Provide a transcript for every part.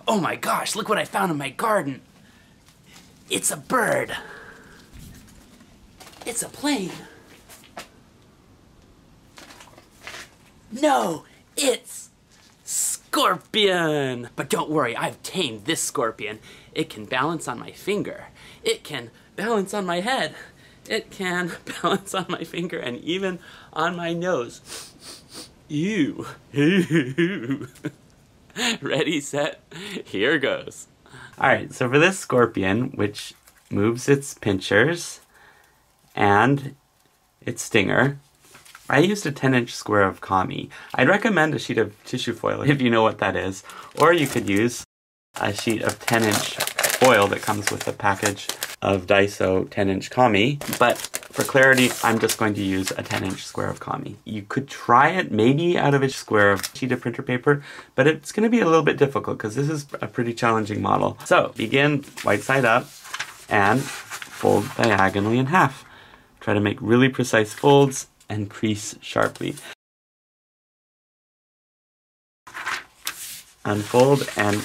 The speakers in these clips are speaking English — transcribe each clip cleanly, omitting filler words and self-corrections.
Oh my gosh, look what I found in my garden. It's a bird. It's a plane. No, it's Scorpion. But don't worry, I've tamed this scorpion. It can balance on my finger. It can balance on my head. It can balance on my finger and even on my nose. Ew. Ready, set, here goes. Alright, so for this scorpion, which moves its pinchers and its stinger, I used a 10-inch square of kami. I'd recommend a sheet of tissue foil if you know what that is, or you could use a sheet of 10-inch foil that comes with a package of Daiso 10-inch kami, but for clarity, I'm just going to use a 10-inch square of kami. You could try it maybe out of a square of sheet of printer paper, but it's going to be a little bit difficult because this is a pretty challenging model. So begin white side up and fold diagonally in half. Try to make really precise folds and crease sharply. Unfold and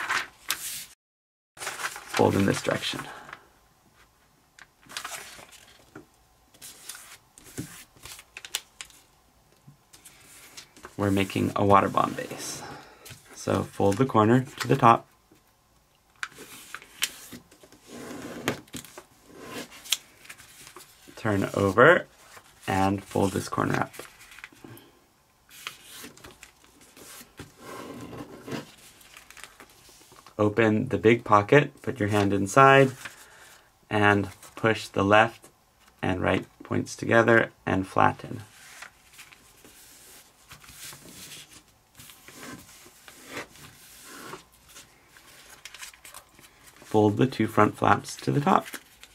fold in this direction. We're making a water bomb base. So fold the corner to the top. Turn over and fold this corner up. Open the big pocket, put your hand inside, and push the left and right points together and flatten. Fold the two front flaps to the top.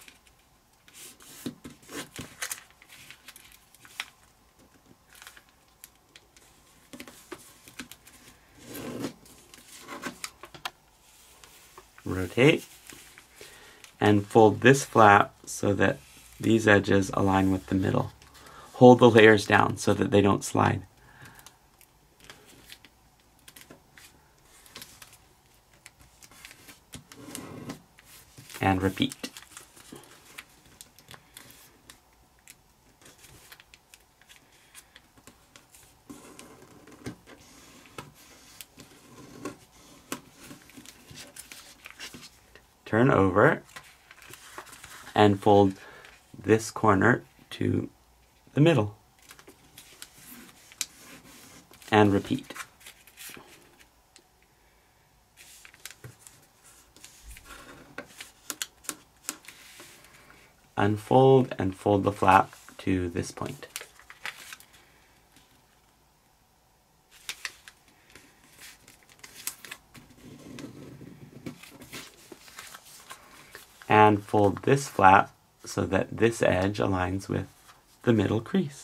Rotate and fold this flap so that these edges align with the middle. Hold the layers down so that they don't slide. And repeat. Turn over and fold this corner to the middle. And repeat. Unfold and fold the flap to this point. And fold this flap so that this edge aligns with the middle crease.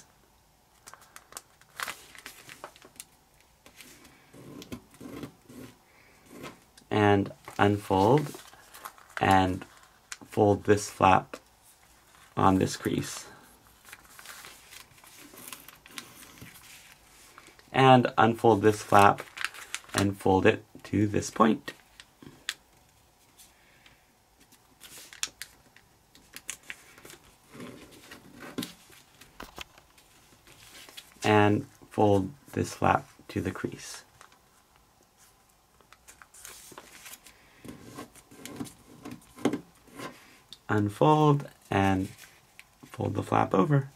And unfold and fold this flap on this crease. And unfold this flap and fold it to this point. And fold this flap to the crease. Unfold and fold the flap over.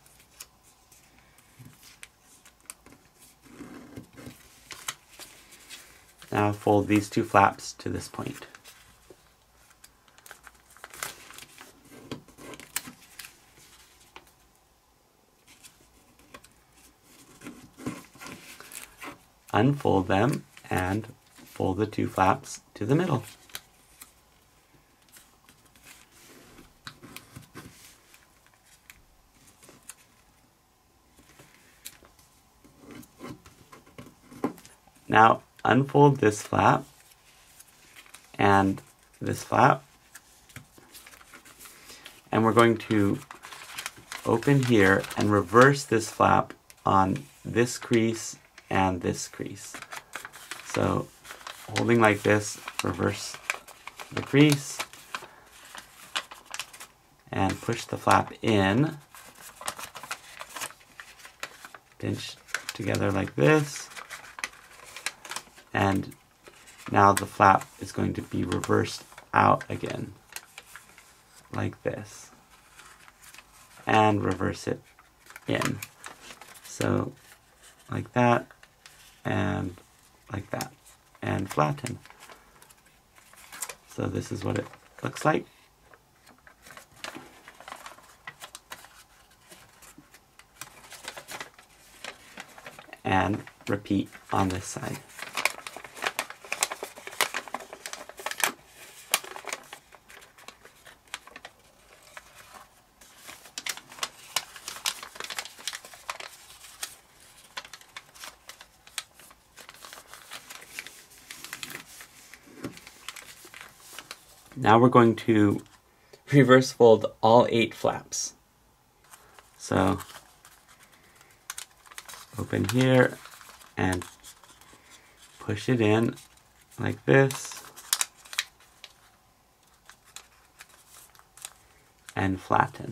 Now fold these two flaps to this point. Unfold them and fold the two flaps to the middle. Now unfold this flap and this flap, and we're going to open here and reverse this flap on this crease and this crease. So holding like this, reverse the crease, and push the flap in, pinch together like this, and now the flap is going to be reversed out again, like this, and reverse it in. So like that, and like that, and flatten. So this is what it looks like. And repeat on this side. Now we're going to reverse fold all 8 flaps. So open here and push it in like this and flatten.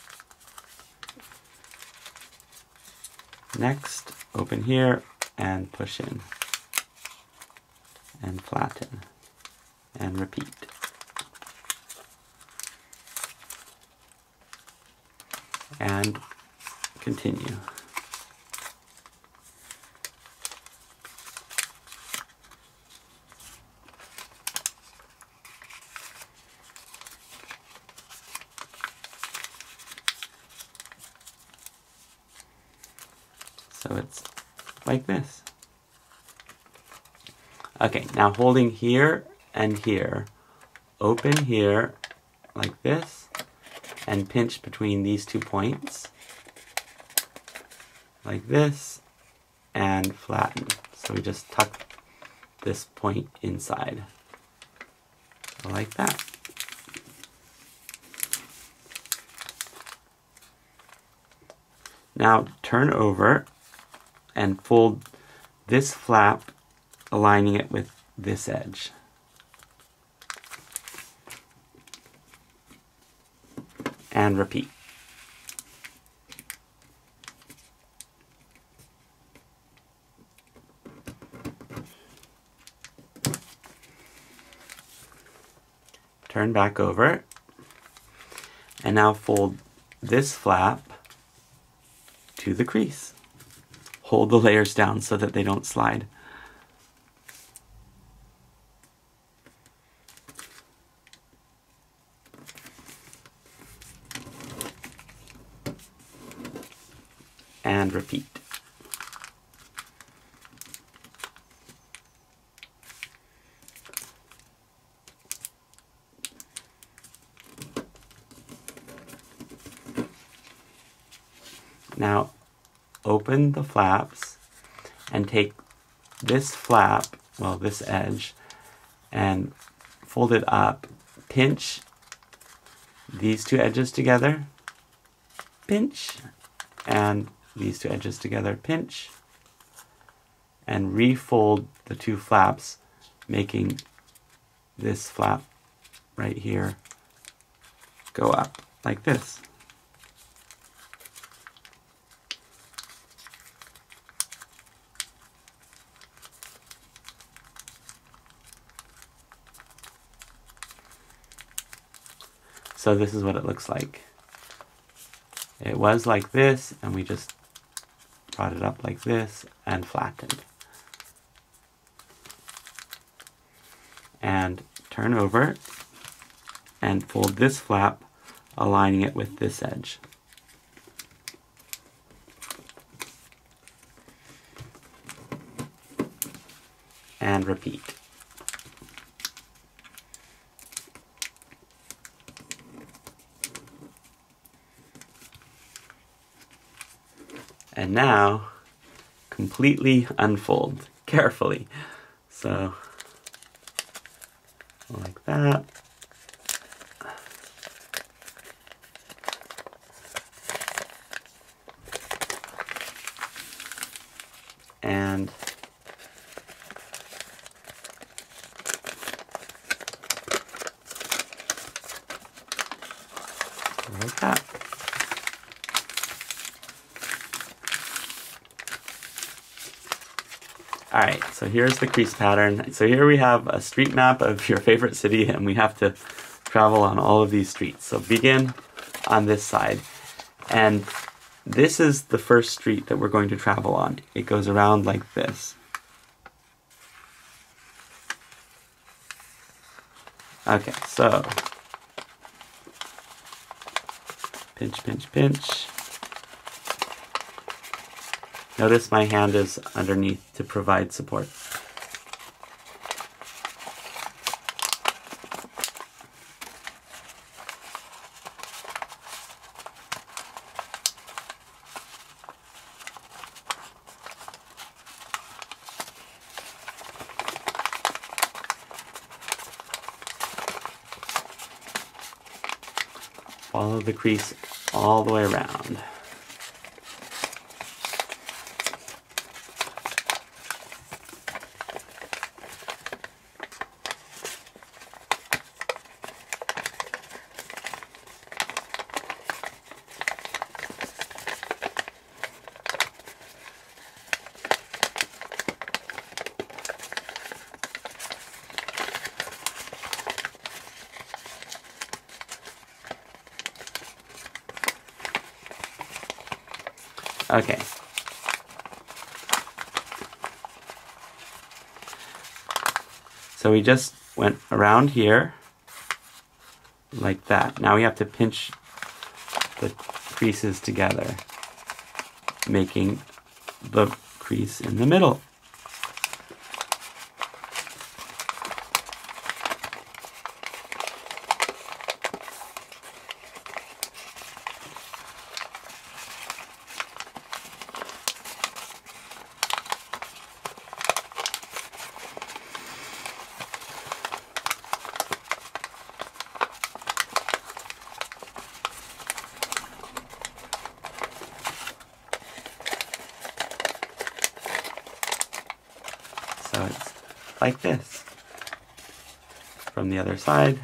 Next, open here and push in and flatten and repeat. And continue. So it's like this. Okay, now holding here and here, open here like this, and pinch between these 2 points, like this, and flatten. So we just tuck this point inside, like that. Now turn over and fold this flap, aligning it with this edge. And repeat. Turn back over, and now fold this flap to the crease. Hold the layers down so that they don't slide. And repeat. Now open the flaps and take this flap, well, this edge, and fold it up. Pinch these 2 edges together, pinch, and these 2 edges together, pinch, and refold the 2 flaps, making this flap right here go up like this. So this is what it looks like. It was like this, and we just brought it up like this and flattened. And turn over and fold this flap, aligning it with this edge. And repeat. And now, completely unfold, carefully. So, like that. And like that. Alright, so here's the crease pattern. So here we have a street map of your favorite city, and we have to travel on all of these streets. So begin on this side. And this is the first street that we're going to travel on. It goes around like this. Okay, so pinch, pinch, pinch. Notice my hand is underneath to provide support. Follow the crease all the way around. Okay. So we just went around here like that. Now we have to pinch the creases together, making the crease in the middle. So it's like this. From the other side.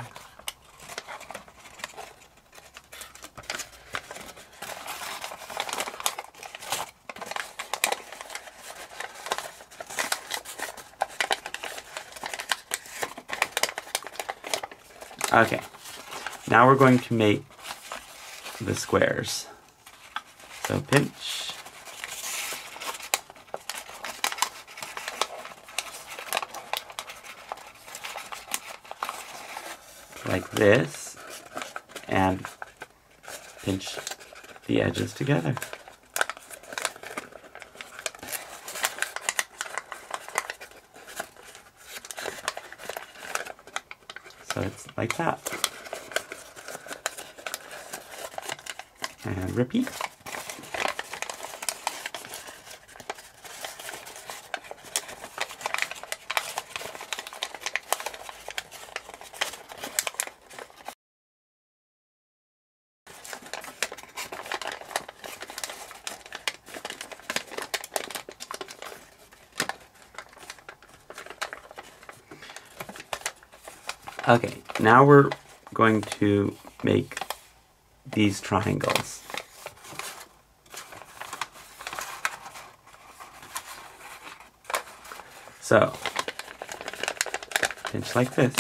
Okay, now we're going to make the squares. So pinch. Like this, and pinch the edges together. So it's like that. And repeat. Okay, now we're going to make these triangles. So, pinch like this.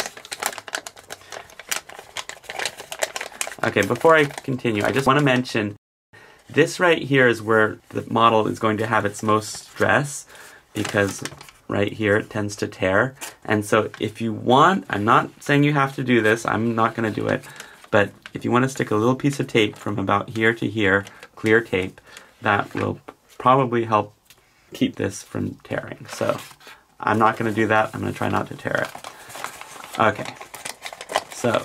Okay, before I continue, I just want to mention this right here is where the model is going to have its most stress, because right here it tends to tear. And so if you want, I'm not saying you have to do this, I'm not going to do it, but if you want to stick a little piece of tape from about here to here, clear tape, that will probably help keep this from tearing. So I'm not going to do that, I'm going to try not to tear it. Okay, so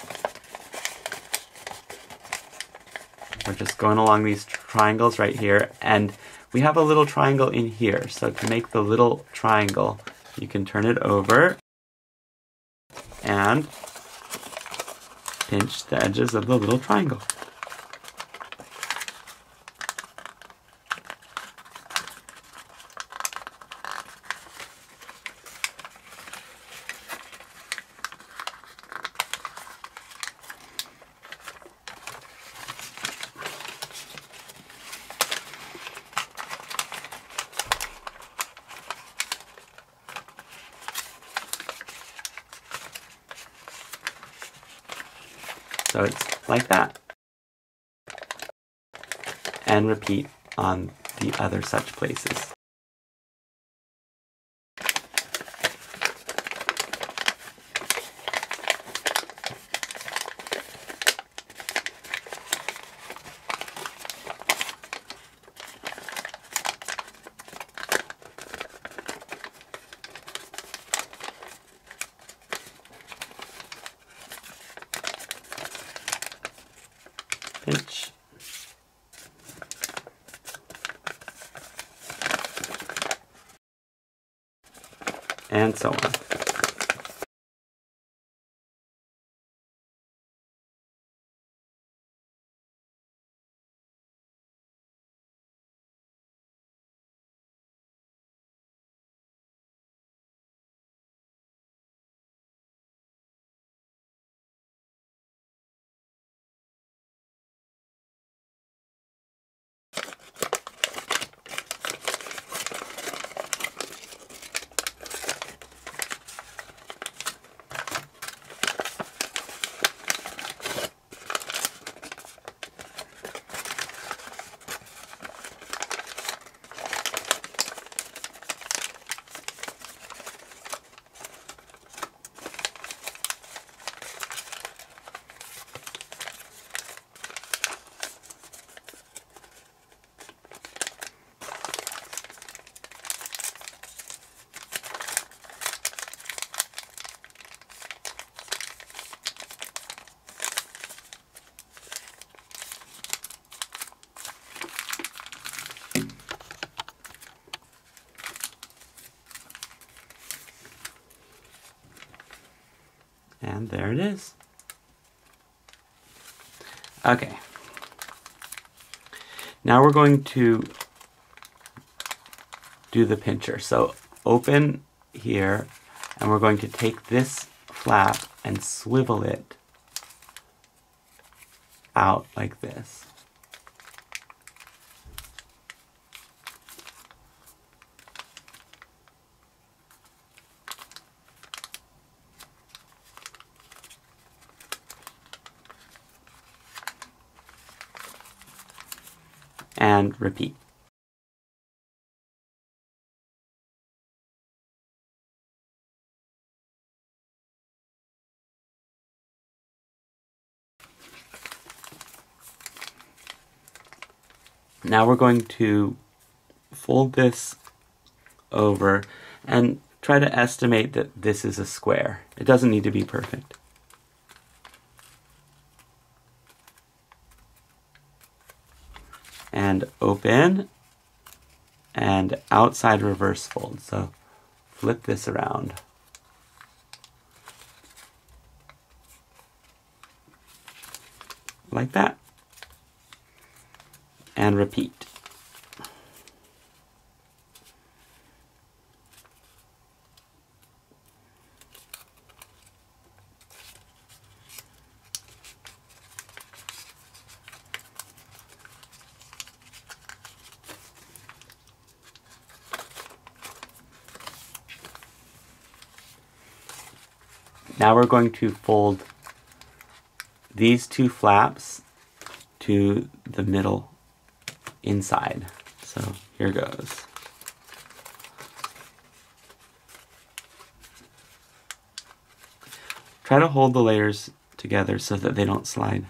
we're just going along these triangles right here, and we have a little triangle in here. So to make the little triangle, you can turn it over and pinch the edges of the little triangle. So it's like that. And repeat on the other such places. Pinch. And so on. And there it is. Okay. Now we're going to do the pincher. So open here, and we're going to take this flap and swivel it out like this. And repeat. Now we're going to fold this over and try to estimate that this is a square. It doesn't need to be perfect. And open and outside reverse fold. So flip this around. Like that. And repeat. Now we're going to fold these two flaps to the middle inside. So here goes. Try to hold the layers together so that they don't slide.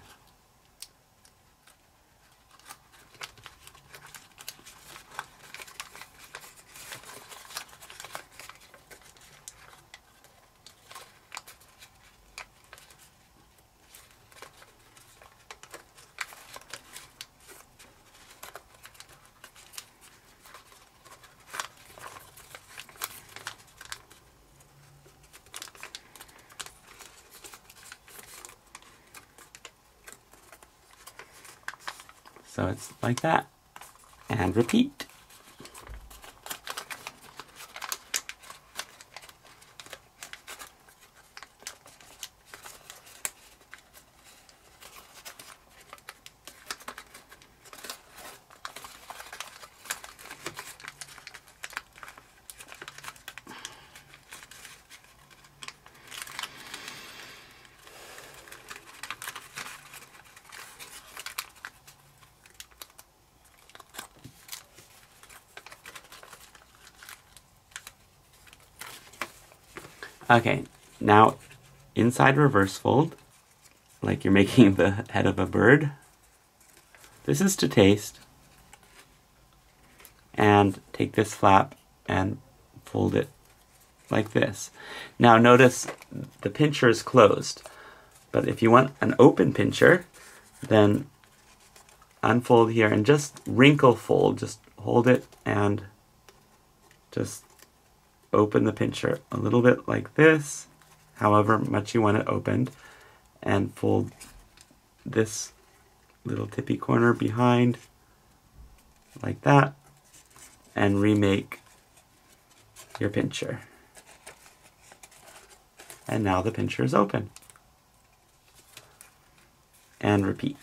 So it's like that. And repeat. Okay, now inside reverse fold, like you're making the head of a bird. This is to taste. And take this flap and fold it like this. Now notice the pincher is closed, but if you want an open pincher, then unfold here and just wrinkle fold. Just hold it and just open the pincher a little bit like this, however much you want it opened, and fold this little tippy corner behind like that, and remake your pincher. And now the pincher is open. And repeat.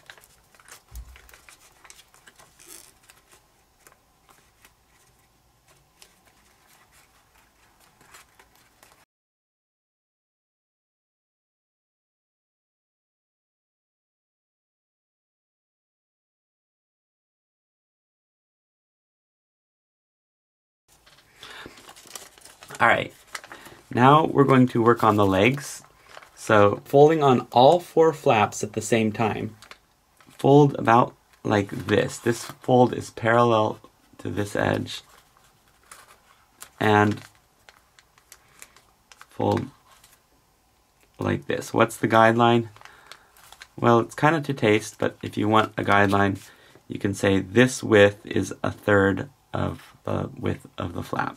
All right, now we're going to work on the legs. So folding on all 4 flaps at the same time. Fold about like this. This fold is parallel to this edge. And fold like this. What's the guideline? Well, it's kind of to taste, but if you want a guideline, you can say this width is 1/3 of the width of the flap.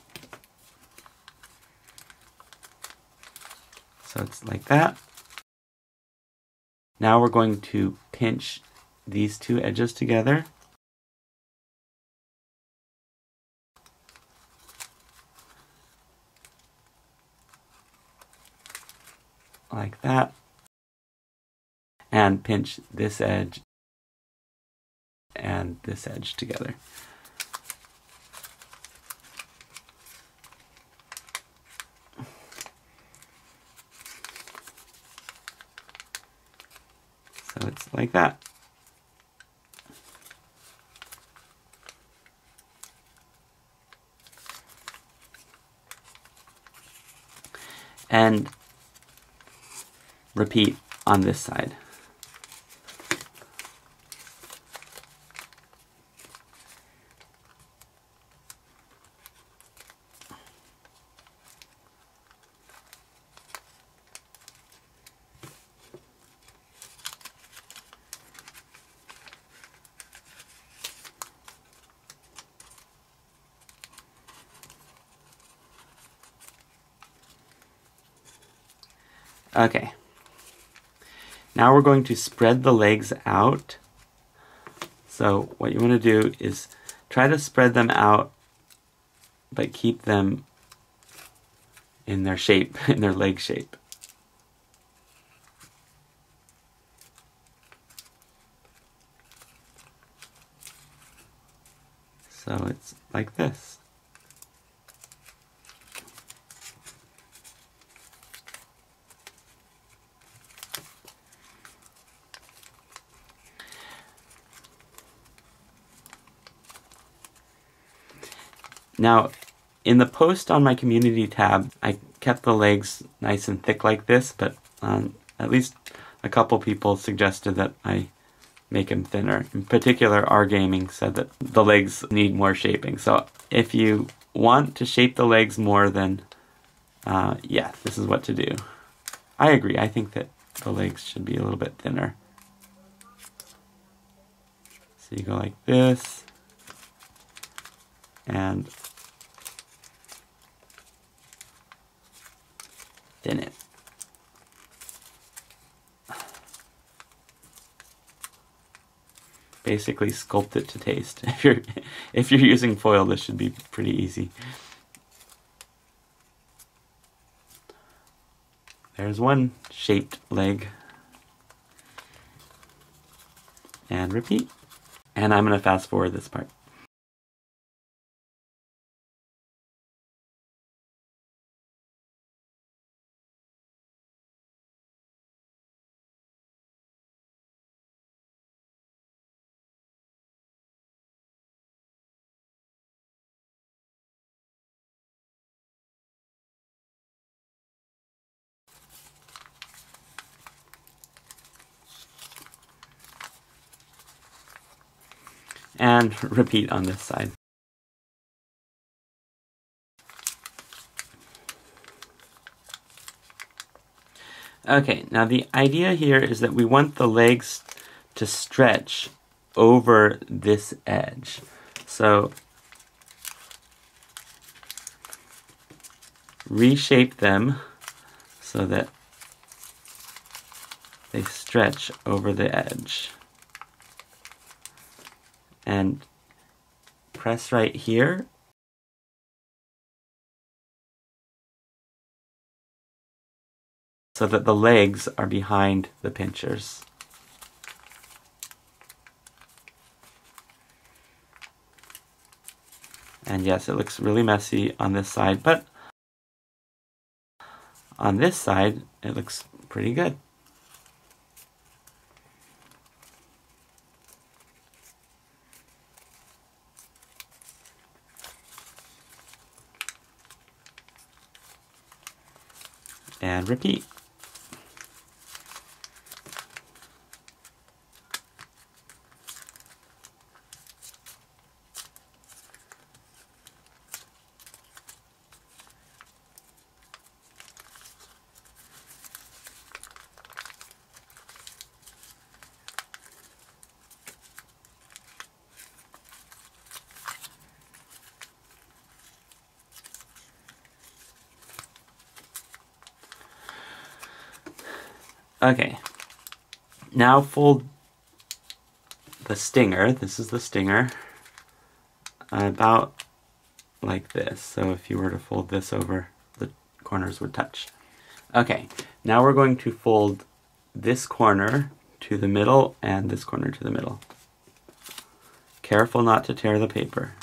So it's like that. Now we're going to pinch these 2 edges together. Like that. And pinch this edge and this edge together. So it's like that. And repeat on this side. Okay. Now we're going to spread the legs out. So what you want to do is try to spread them out, but keep them in their shape, in their leg shape. So it's like this. Now, in the post on my community tab, I kept the legs nice and thick like this, but at least a couple people suggested that I make them thinner. In particular, Origami said that the legs need more shaping. So if you want to shape the legs more, then yeah, this is what to do. I agree. I think that the legs should be a little bit thinner. So you go like this, and thin it. Basically sculpt it to taste. If you're using foil, this should be pretty easy. There's one shaped leg. And repeat. And I'm going to fast forward this part. And repeat on this side. Okay, now the idea here is that we want the legs to stretch over this edge. So reshape them so that they stretch over the edge. And press right here. So that the legs are behind the pinchers. And yes, it looks really messy on this side, but on this side, it looks pretty good. And repeat. Okay, now fold the stinger, this is the stinger, about like this. So if you were to fold this over, the corners would touch. Okay, now we're going to fold this corner to the middle and this corner to the middle. Careful not to tear the paper.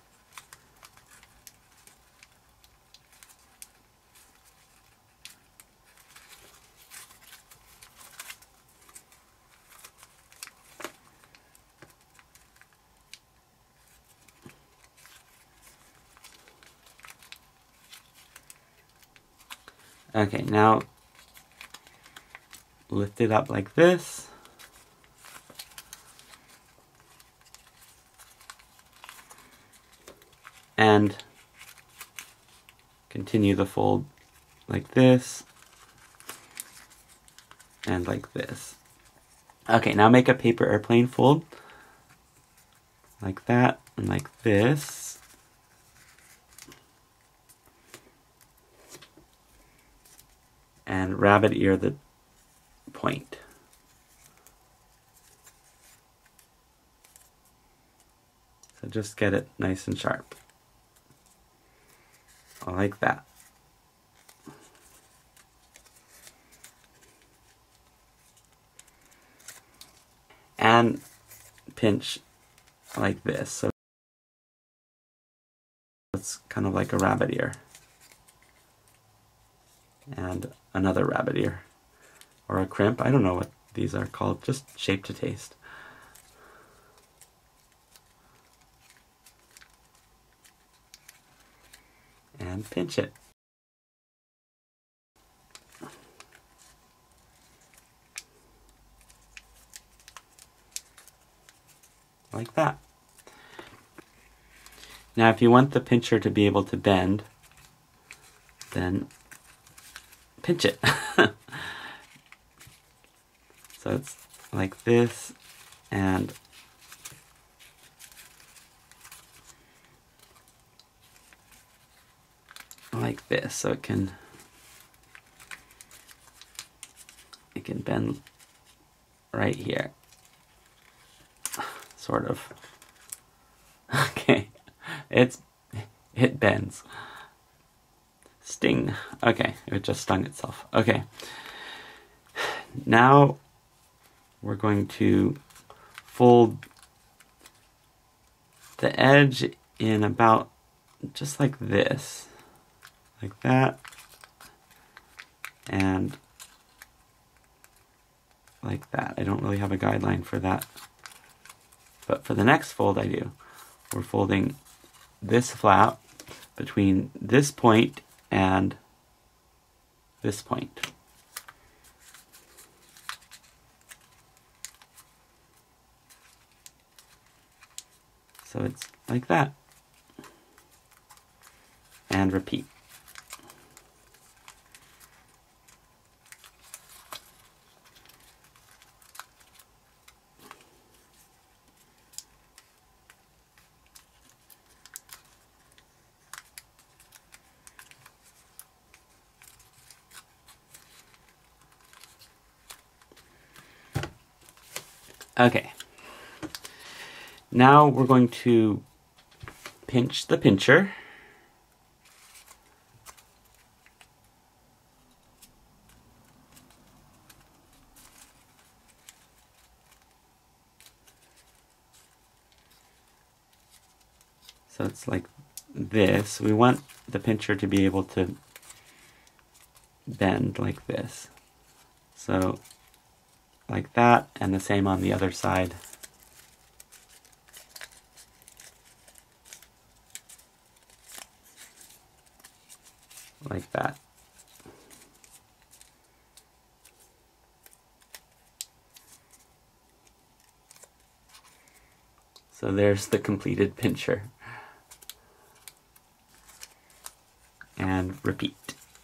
Okay, now lift it up like this. And continue the fold like this and like this. Okay, now make a paper airplane fold like that and like this. And rabbit ear the point. So just get it nice and sharp. Like that. And pinch like this. So it's kind of like a rabbit ear. And another rabbit ear. Or a crimp. I don't know what these are called. Just shape to taste. And pinch it. Like that. Now if you want the pincher to be able to bend, then pinch it. So it's like this and like this, so it can bend right here. Sort of. Okay. It bends. Sting. Okay, it just stung itself. Okay. Now we're going to fold the edge in about just like this. Like that. And like that. I don't really have a guideline for that. But for the next fold I do. We're folding this flap between this point and this point. So it's like that. And repeat. Okay. Now we're going to pinch the pincher. So it's like this. We want the pincher to be able to bend like this. So like that, and the same on the other side. Like that. So there's the completed pincher. And repeat.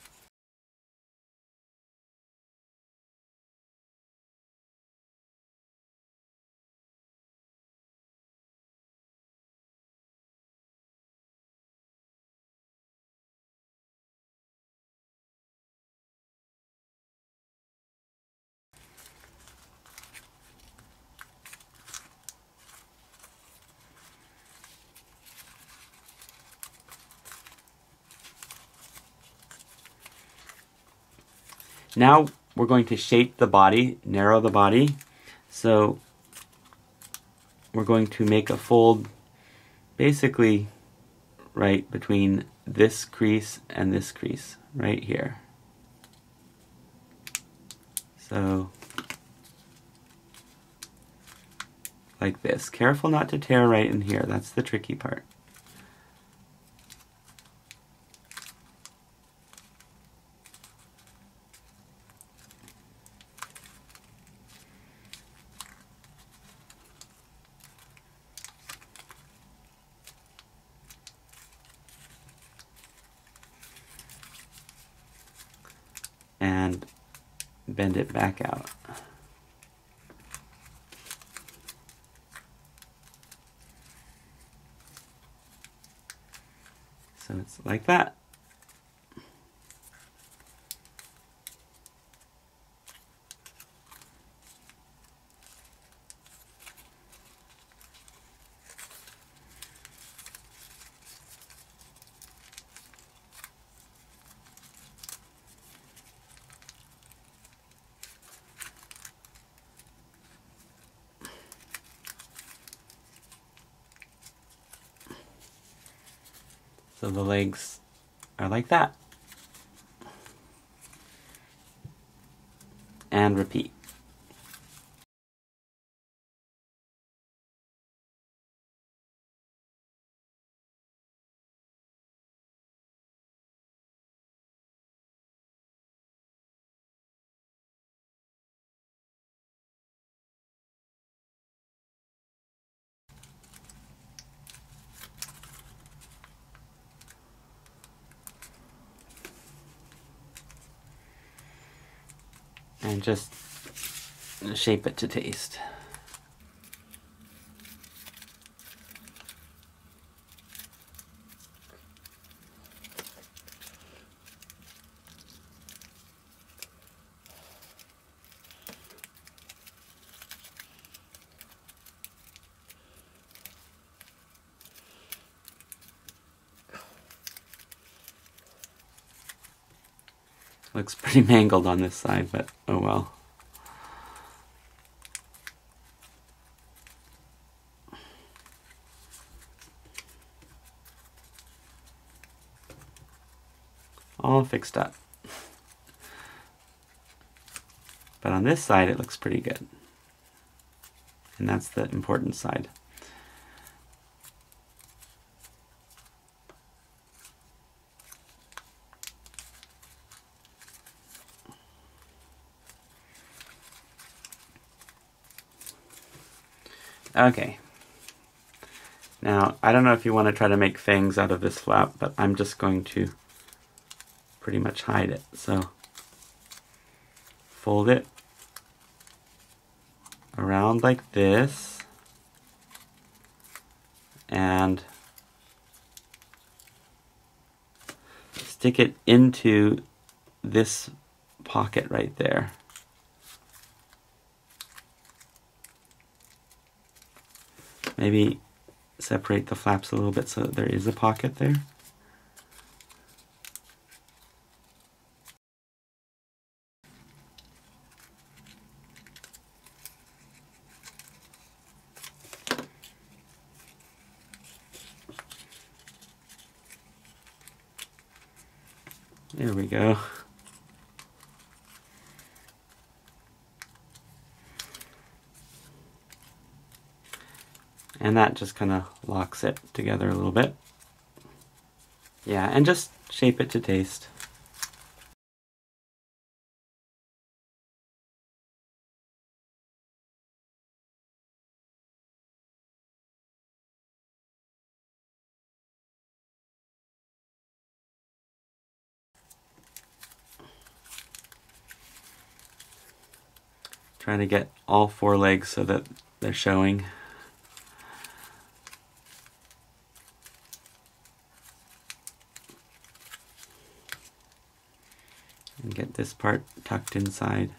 Now we're going to shape the body, narrow the body. So we're going to make a fold basically right between this crease and this crease, right here. So like this. Careful not to tear right in here, that's the tricky part. And bend it back out. So it's like that. So the legs are like that. And repeat. And just shape it to taste. Looks pretty mangled on this side, but oh well. All fixed up. But on this side it looks pretty good. And that's the important side. Okay. Now, I don't know if you want to try to make fangs out of this flap, but I'm just going to pretty much hide it. So, fold it around like this, and stick it into this pocket right there. Maybe separate the flaps a little bit so that there is a pocket there. There we go. And that just kind of locks it together a little bit. Yeah, and just shape it to taste. Trying to get all 4 legs so that they're showing. And get this part tucked inside.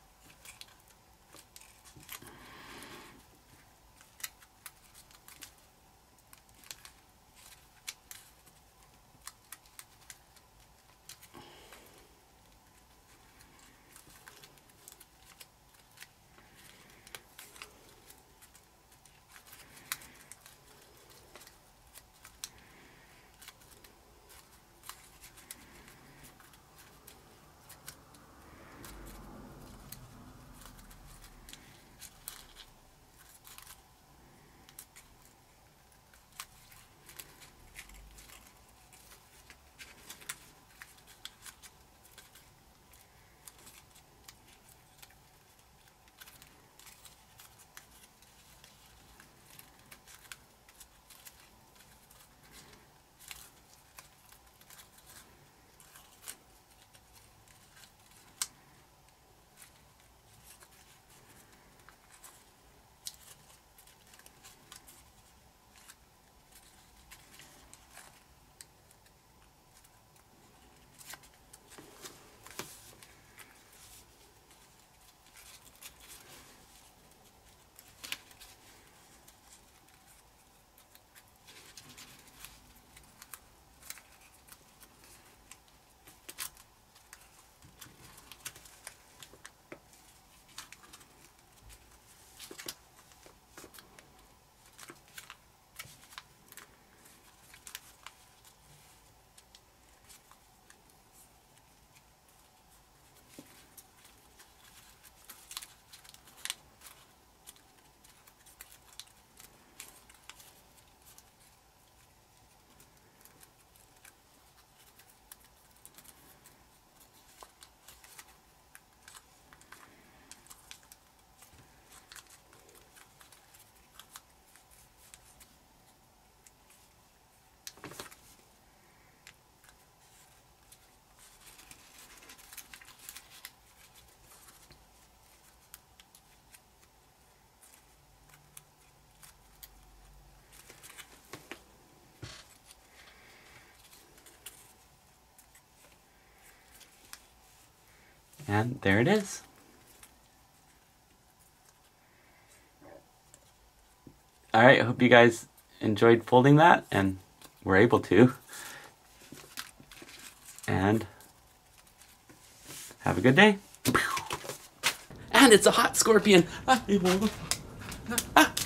And there it is. Alright, I hope you guys enjoyed folding that and were able to. And have a good day. And it's a hot scorpion.